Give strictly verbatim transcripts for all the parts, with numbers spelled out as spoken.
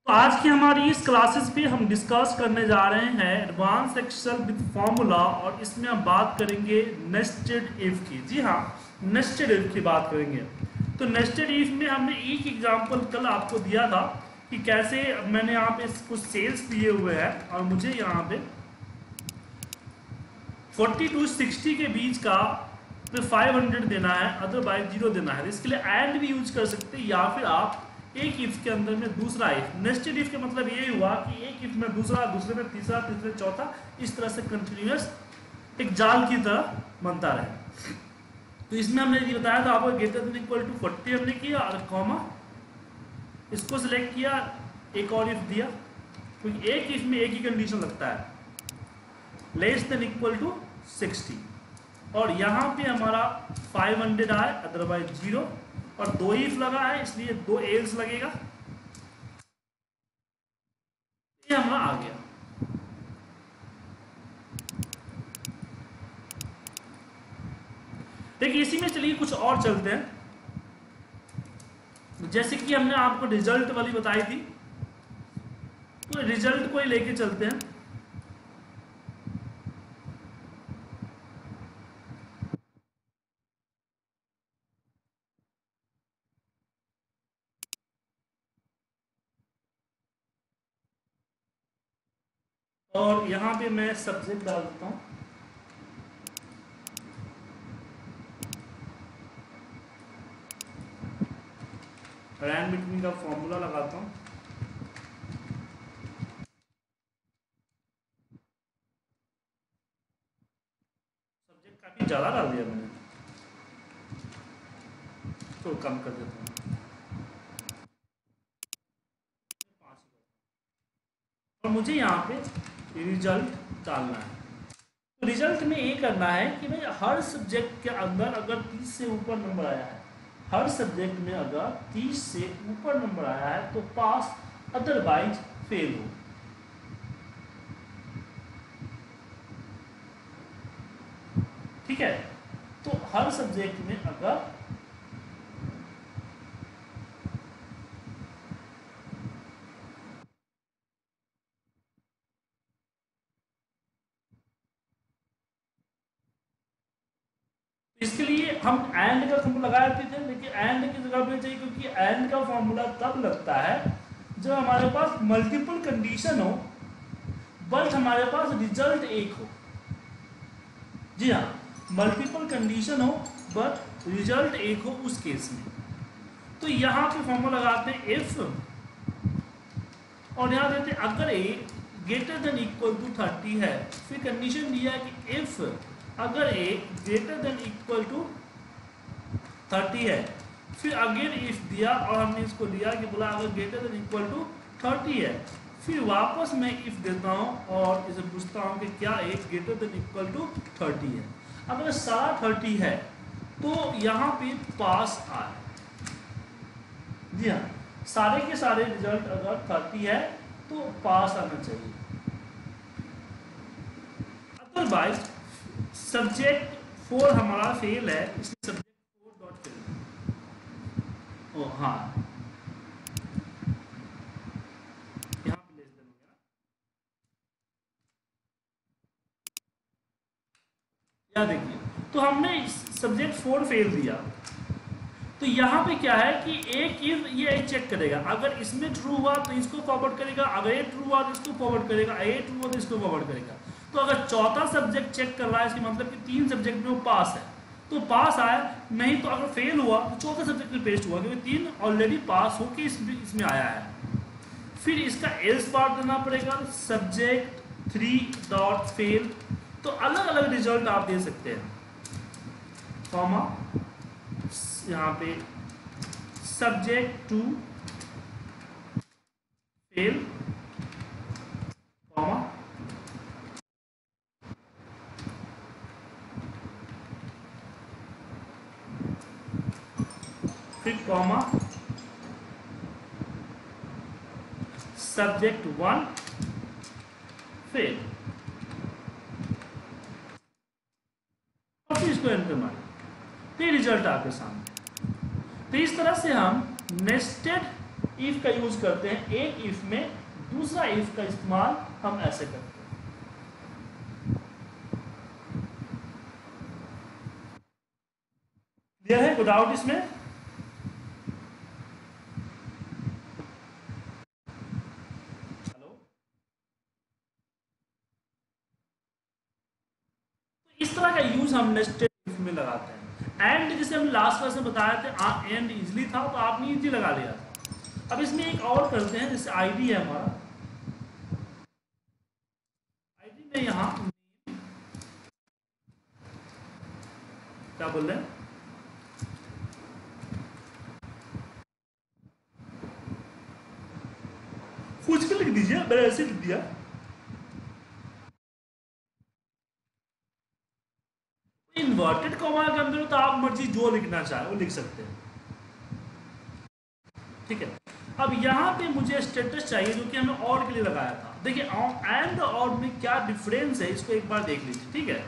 तो आज की हमारी इस क्लासेस पे हम डिस्कस करने जा रहे हैं एडवांस एक्सेल विद फॉर्मूला, और इसमें हम बात करेंगे नेस्टेड इफ की। जी हाँ, नेस्टेड इफ की बात करेंगे। तो नेस्टेड इफ में हमने एक एग्जांपल कल आपको दिया था कि कैसे मैंने यहाँ पे कुछ सेल्स दिए हुए हैं और मुझे यहाँ पे फोर्टी टू सिक्सटी के बीच का तो फाइव हंड्रेड देना है, अदरवाइज जीरो देना है। इसके लिए एंड भी यूज कर सकते हैं, या फिर आप एक इफ के अंदर में दूसरा इफ। नेस्टेड इफ का मतलब ये हुआ कि एक इफ में दूसरा, दूसरे में तीसरा, तीसरे में चौथा, इस तरह से कंटिन्यूअस एक जाल की तरह बनता रहे। तो इसमें हमने ये बताया था आपको, greater than equal to forty हमने किया और कॉमा इसको सिलेक्ट किया, एक और इफ दिया, क्योंकि एक इफ में एक ही कंडीशन लगता है, less than equal to sixty. और यहाँ पे हमारा फाइव हंड्रेड आए, अदरवाइज जीरो, और दो इफ लगा है इसलिए दो एल्स लगेगा। ये हमारा आ गया। देखिए इसी में चलिए कुछ और चलते हैं। जैसे कि हमने आपको रिजल्ट वाली बताई थी, तो रिजल्ट को ही लेके चलते हैं। और यहां पे मैं सब्जेक्ट डाल देता हूं, रैंड बिटवीन का फॉर्मूला लगाता हूं। सब्जेक्ट काफी ज्यादा डाल दिया मैंने, तो कम कर देता हूं, और मुझे यहाँ पे रिजल्ट डालना है। तो रिजल्ट में ये करना है कि भाई हर सब्जेक्ट के अंदर अगर तीस से ऊपर नंबर आया है, हर सब्जेक्ट में अगर तीस से ऊपर नंबर आया है तो पास, अदरवाइज फेल हो। ठीक है, तो हर सब्जेक्ट में अगर इसके लिए हम एंड का फॉर्मूला लगा देते थे, लेकिन एंड की जगह पे चाहिए, क्योंकि एंड का फॉर्मूला तब लगता है जब हमारे पास मल्टीपल कंडीशन हो बट हमारे पास रिजल्ट एक हो। जी हाँ, मल्टीपल कंडीशन हो बट रिजल्ट एक हो, उस केस में। तो यहाँ पे फॉर्मूला लगाते हैं इफ, और यहाँ देते हैं अगर A greater than equal to thirty है, फिर कंडीशन दिया है कि इफ अगर A greater than equal to thirty है, फिर अगेन इफ दिया और हमने इसको लिया कि बोला अगर greater than equal to thirty है, फिर वापस मैं इफ देता हूं और इसे पूछता हूं कि क्या A greater than equal to thirty है। अगर सारा थर्टी है तो यहां पे पास आए। जी हाँ, सारे के सारे रिजल्ट अगर थर्टी है तो पास आना चाहिए, अदरवाइज सब्जेक्ट फोर हमारा फेल है, इसलिए सब्जेक्ट फोर डॉट फेल। ओ हाँ, यहाँ पे लेस देन हो गया, या देखिए तो हमने सब्जेक्ट फोर फेल दिया। तो यहाँ पे क्या है कि एक इफ ये चेक करेगा, अगर इसमें ट्रू हुआ तो इसको फॉरवर्ड करेगा, अगर ये ट्रू हुआ तो इसको फॉरवर्ड करेगा, ये ट्रू हुआ तो इसको फॉरवर्ड करेगा। तो अगर चौथा सब्जेक्ट चेक कर रहा है, इसका मतलब कि तीन सब्जेक्ट में वो पास है तो पास आया, नहीं तो अगर फेल हुआ तो चौथा सब्जेक्ट में पेस्ट हुआ, क्योंकि तीन ऑलरेडी पास होके इसमें इसमें आया है। फिर इसका एल्स पार्ट देना पड़ेगा, सब्जेक्ट थ्री डॉट फेल। तो अलग अलग रिजल्ट आप दे सकते हैं, कॉमा यहाँ पे सब्जेक्ट टू फेल, कॉमा फिर कॉमा सब्जेक्ट वन फेल, और फिर इसको एंटर मारें, तो ये रिजल्ट आपके सामने। तो इस तरह से हम नेस्टेड इफ का यूज करते हैं, एक इफ में दूसरा इफ का इस्तेमाल हम ऐसे करते हैं। क्लियर है? कोई डाउट इसमें? हेलो, तो इस तरह का यूज हम नेस्टेड इफ में लगाते हैं। एंड जैसे हम लास्ट क्लास में बताए थे, एंड इजली था तो आपने इजली लगा लिया था। अब इसमें एक और करते हैं, जैसे आईडी है हमारा, आईडी में यहां क्या बोल रहे हैं, पूछ के लिख दीजिए, मैंने ऐसे लिख दिया। इन्वर्टेड कॉमा के अंदर तो आप मर्जी जो लिखना चाहे वो लिख सकते हैं, ठीक है। अब यहाँ पे मुझे स्टेटस चाहिए जो कि हमें और के लिए लगाया था। देखिए एंड और में क्या डिफरेंस है इसको एक बार देख लीजिए, ठीक है।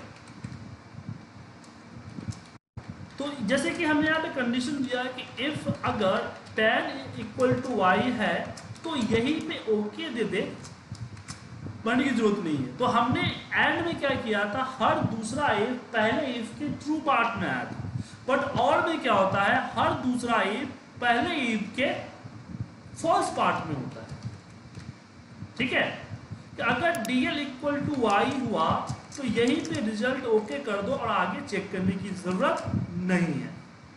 तो जैसे कि हमने यहाँ पे कंडीशन दिया है कि इफ अगर tan इक्वल टू वाई है तो यहीं पे ओके दे दे, पढ़ने की जरूरत नहीं है। तो हमने एंड में क्या किया था, हर दूसरा इफ पहले इफ के ट्रू पार्ट में आया था, बट और में क्या होता है, हर दूसरा इफ पहले इफ के फॉल्स पार्ट में होता है, ठीक है। कि अगर डीएल इक्वल टू वाई हुआ तो यहीं पे रिजल्ट ओके कर दो और आगे चेक करने की जरूरत नहीं है।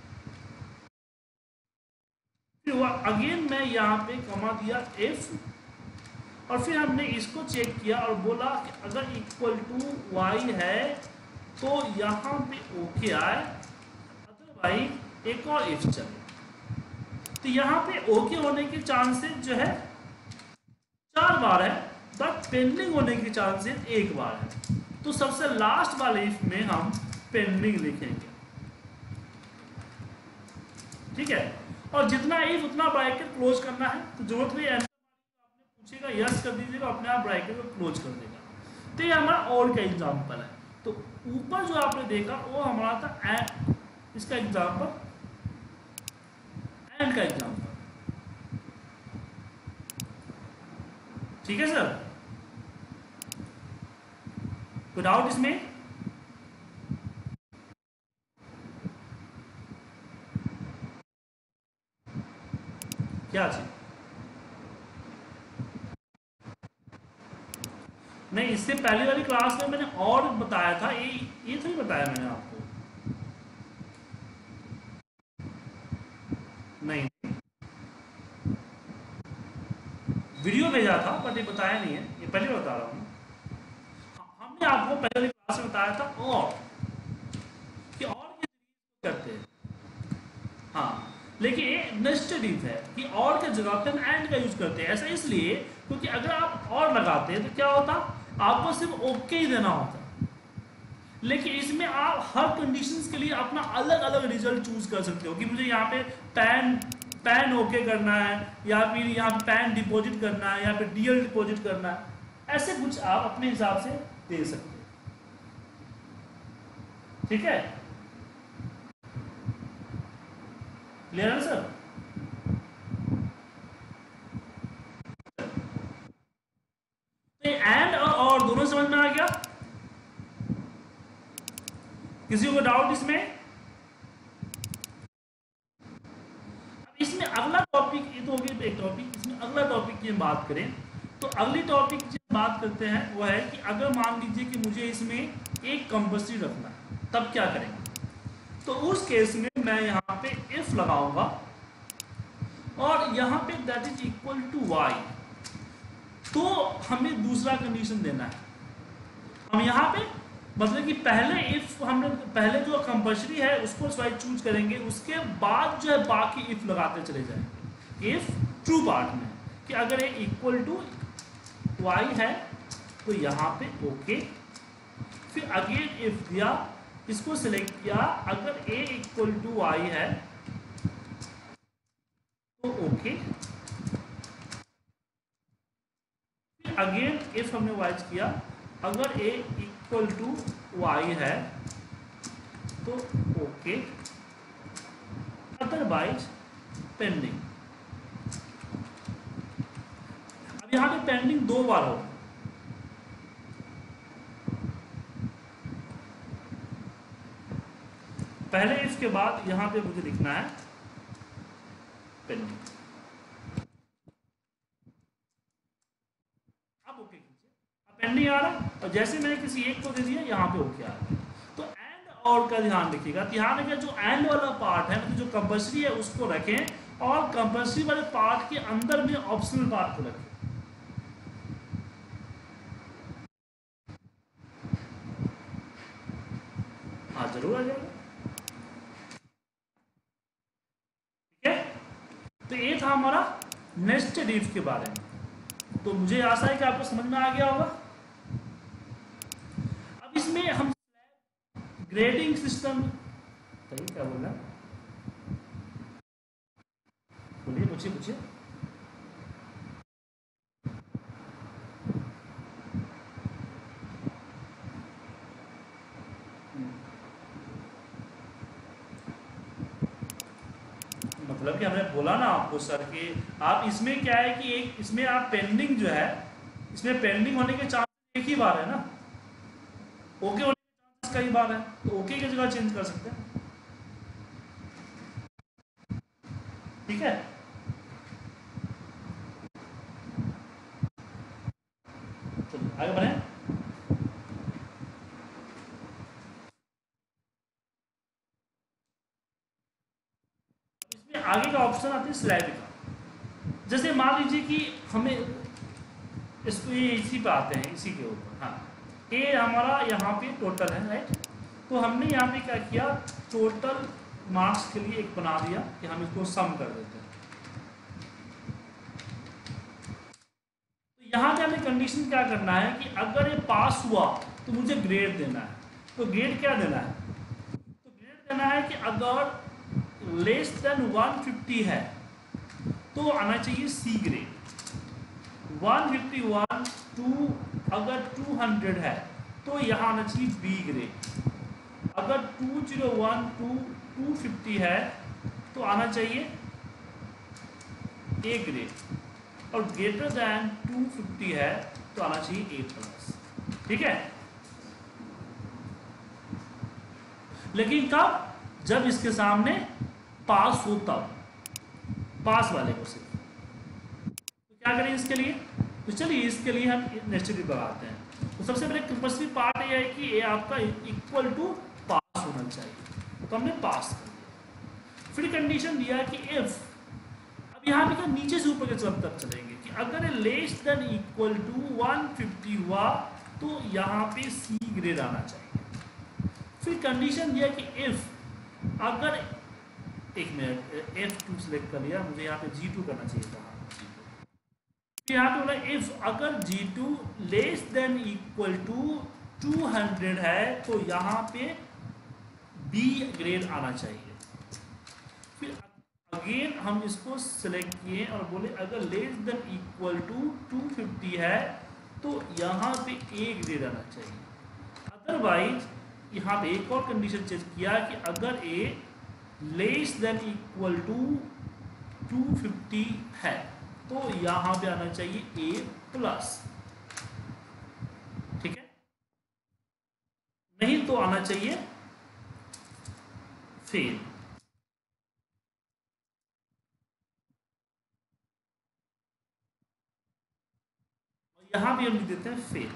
फिर अगेन मैं यहाँ पे कमा दिया इफ, और फिर हमने इसको चेक किया और बोला कि अगर इक्वल टू वाई है तो यहाँ पे ओके आए, अदरवाइज एक और इफ चले। तो यहाँ पे ओके होने के चांसेस जो है चार बार है, बट पेंडिंग होने के चांसेस एक बार है। तो सबसे लास्ट वाले इफ में हम पेंडिंग लिखेंगे, ठीक है। और जितना इफ उतना ब्रैकेट क्लोज करना है, तो जरूरत नहीं, आपने पूछेगा यस कर दीजिएगा, अपने आप ब्रैकेट को क्लोज कर देगा। तो ये हमारा और का एग्जाम्पल है। तो ऊपर जो आपने देखा वो हमारा था एंड, इसका एग्जाम्पल एंड का एग्जाम्पल, ठीक है सर। कोई डाउट इसमें? क्या चीज? नहीं, इससे पहले वाली क्लास में मैंने और बताया था, ये ये तो नहीं बताया मैंने आपको, नहीं वीडियो भेजा था बट ये बताया नहीं है, ये पहले बता रहा हूँ। हमने आपको पहले वाली क्लास में बताया था और कि और के करते हैं, हाँ, लेकिन ये नेस्टेड इफ है कि और के जगह पे हम एंड का यूज करते हैं। ऐसा इसलिए क्योंकि अगर आप और लगाते हैं तो क्या होता, आपको सिर्फ ओके ही देना होता, लेकिन इसमें आप हर कंडीशंस के लिए अपना अलग अलग रिजल्ट चूज कर सकते हो कि मुझे यहाँ पे पैन पैन ओके करना है, या फिर यहाँ पे पैन डिपॉजिट करना है, या फिर डीएल डिपॉजिट करना है, ऐसे कुछ आप अपने हिसाब से दे सकते हो, ठीक है। क्लियर है सर? एंड और, और दोनों समझ में आ गया? किसी को डाउट इसमें? अब इसमें अगला टॉपिक, ये तो हो गया एक टॉपिक, इसमें अगला टॉपिक की हम बात करें तो अगली टॉपिक जो बात करते हैं वो है कि अगर मान लीजिए कि मुझे इसमें एक कंपल्सरी रखना है, तब क्या करेंगे। तो उस केस में मैं यहाँ पे इफ लगाऊंगा और यहाँ पे that is equal to Y, तो हमें दूसरा कंडीशन देना है। हम यहाँ पे मतलब कि पहले इफ हमने पहले जो कंपल्सरी है उसको स्वाइप चूज करेंगे, उसके बाद जो है बाकी इफ लगाते चले जाएंगे इफ ट्रू पार्ट में, कि अगर ए इक्वल टू वाई है तो यहाँ पे ओके, फिर अगेन इफ दिया, इसको सिलेक्ट किया, अगर ए इक्वल टू वाई है तो ओके, फिर अगेन इफ हमने वाइज किया, अगर ए इक्वल टू वाई है तो ओके, अदरवाइज पेंडिंग। अब यहाँ पे पेंडिंग दो बार हो, पहले इसके बाद यहाँ पे मुझे लिखना है पेंडिंग। अब ओके कीजिए, अब पेंडिंग आ रहा है, और जैसे मैंने किसी एक को दे दिया यहाँ पे ओके आ रहा है। तो एंड और का ध्यान रखिएगा, ध्यान रखिए जो एंड वाला पार्ट है, मतलब जो कंपल्सरी है उसको रखें, और कंपल्सरी वाले पार्ट के अंदर में ऑप्शनल पार्ट को रखें। हाँ जरूर आ जाएगा, ठीक है। तो ये था हमारा नेस्टेड इफ के बारे में। तो मुझे आशा है कि आपको समझ में आ गया होगा। अब इसमें हम ग्रेडिंग सिस्टम, क्या बोल रहा है, बोलिए, पूछिए पूछिए। मतलब कि हमने बोला ना आपको सर कि आप इसमें क्या है कि एक इसमें आप पेंडिंग जो है, इसमें पेंडिंग होने के चांस एक ही बार है ना, ओके होने के चांस कई बार है, तो ओके की जगह चेंज कर सकते हैं, ठीक है। चलिए आगे बढ़े। इसमें आगे का ऑप्शन आता है स्लैब का। जैसे मान लीजिए कि हमें इसको ये इसी पे आते हैं, इसी के ऊपर, हाँ ये हमारा यहाँ पे टोटल है, राइट। तो हमने यहाँ पे क्या किया, टोटल मार्क्स के लिए एक बना दिया कि हम इसको सम कर देते हैं। तो यहाँ पे हमें कंडीशन क्या करना है कि अगर ये पास हुआ तो मुझे ग्रेड देना है। तो ग्रेड क्या देना है, तो ग्रेड देना है कि अगर लेस देन वन फिफ्टी है तो आना चाहिए C grade, one fifty one to अगर टू हंड्रेड है तो यहाँ आना चाहिए बी ग्रेड, अगर two zero one to two fifty है तो आना चाहिए ए ग्रेड, और ग्रेटर दैन टू फिफ्टी है तो आना चाहिए ए प्लस, ठीक है। लेकिन कब, जब इसके सामने पास हो तब, पास वाले को सिर्फ। तो क्या करें इसके लिए, तो चलिए इसके लिए हम नेस्टेड इफ लगाते हैं। तो सबसे पहले कंपल्सरी पार्ट ये है कि ये आपका इक्वल टू पास होना चाहिए, तो हमने पास कर दिया। फिर कंडीशन दिया कि इफ, अब यहाँ पे क्या नीचे से ऊपर के तरफ तक चलेंगे कि अगर ये less than equal to one fifty हुआ तो यहाँ पे सी ग्रेड आना चाहिए। फिर कंडीशन दिया कि इफ अगर, एक मिनट एफ टू सेलेक्ट कर लिया, मुझे यहाँ पे जी टू करना चाहिए था, यहाँ पे बोला इफ अगर G two less than equal to two hundred है तो यहाँ पे बी ग्रेड आना चाहिए। फिर अगेन हम इसको सिलेक्ट किए और बोले अगर less than equal to two fifty है तो यहाँ पे ए ग्रेड आना चाहिए। अदरवाइज यहाँ पे एक और कंडीशन चेंज किया कि अगर A less than equal to two fifty है तो यहां पे आना चाहिए ए प्लस, ठीक है, नहीं तो आना चाहिए फेल। और यहां भी हम लिख देते हैं फेल।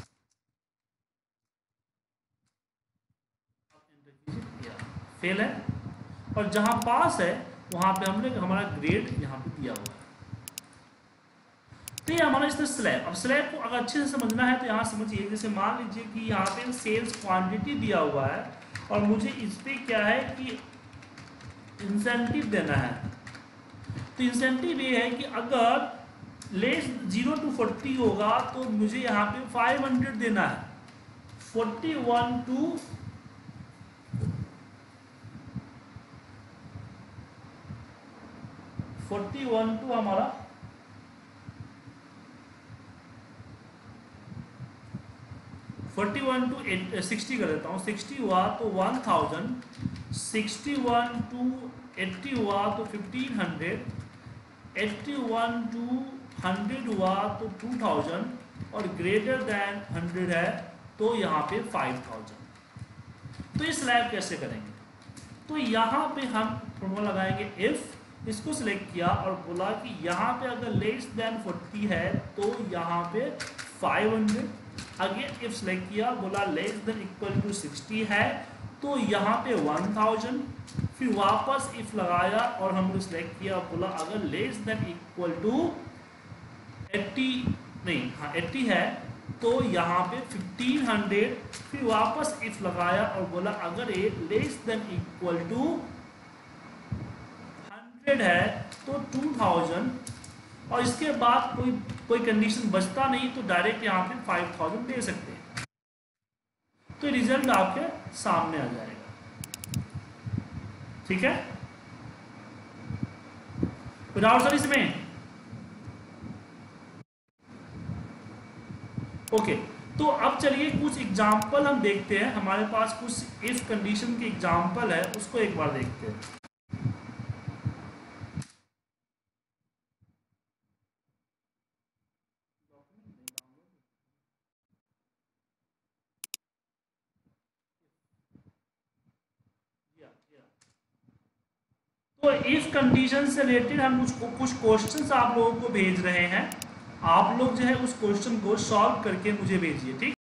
फेल है, और जहां पास है वहां पे हमने हमारा ग्रेड यहां पे दिया हुआ है। तो ये हमारा इस तरह स्लैब। अब स्लैब को अगर अच्छे से समझना है तो यहाँ समझिए, जैसे मान लीजिए कि यहाँ पे सेल्स क्वांटिटी दिया हुआ है और मुझे इस पे क्या है कि इंसेंटिव देना है। तो इंसेंटिव ये है कि अगर लेस जीरो टू फोर्टी होगा तो मुझे यहाँ पे फाइव हंड्रेड देना है, forty one to forty one to हमारा फोर्टी वन टू सिक्सटी कर देता हूँ, सिक्सटी हुआ तो one thousand, sixty one to eighty हुआ तो fifteen hundred, eighty one to hundred हुआ तो टू थाउजेंड और ग्रेटर देन हंड्रेड है तो यहाँ पे फाइव थाउजेंड। तो ये स्लैब कैसे करेंगे? तो यहाँ पे हम फॉर्मूला लगाएंगे इफ, इसको सिलेक्ट किया और बोला कि यहाँ पे अगर लेस देन फोर्टी है तो यहाँ पे five hundred, again if select किया, बोला less than equal to sixty है तो यहाँ पे वन थाउजेंड, फिर वापस इफ लगाया और हमने सिलेक्ट किया, बोला अगर less than equal to eighty, नहीं हाँ एट्टी है तो यहाँ पे फिफ्टीन हंड्रेड, फिर वापस इफ लगाया और बोला अगर ये less than equal to hundred है तो टू थाउजेंड, और इसके बाद कोई कोई कंडीशन बचता नहीं तो डायरेक्ट यहाँ पे फाइव थाउजेंड दे सकते हैं। तो रिजल्ट आपके सामने आ जाएगा। ठीक है, कोई डाउट सर इसमें? ओके okay, तो अब चलिए कुछ एग्जाम्पल हम देखते हैं। हमारे पास कुछ इफ कंडीशन के एग्जाम्पल है, उसको एक बार देखते हैं। तो इफ कंडीशन से रिलेटेड हम कुछ कुछ क्वेश्चंस आप लोगों को भेज रहे हैं, आप लोग जो है उस क्वेश्चन को सॉल्व करके मुझे भेजिए। ठीक।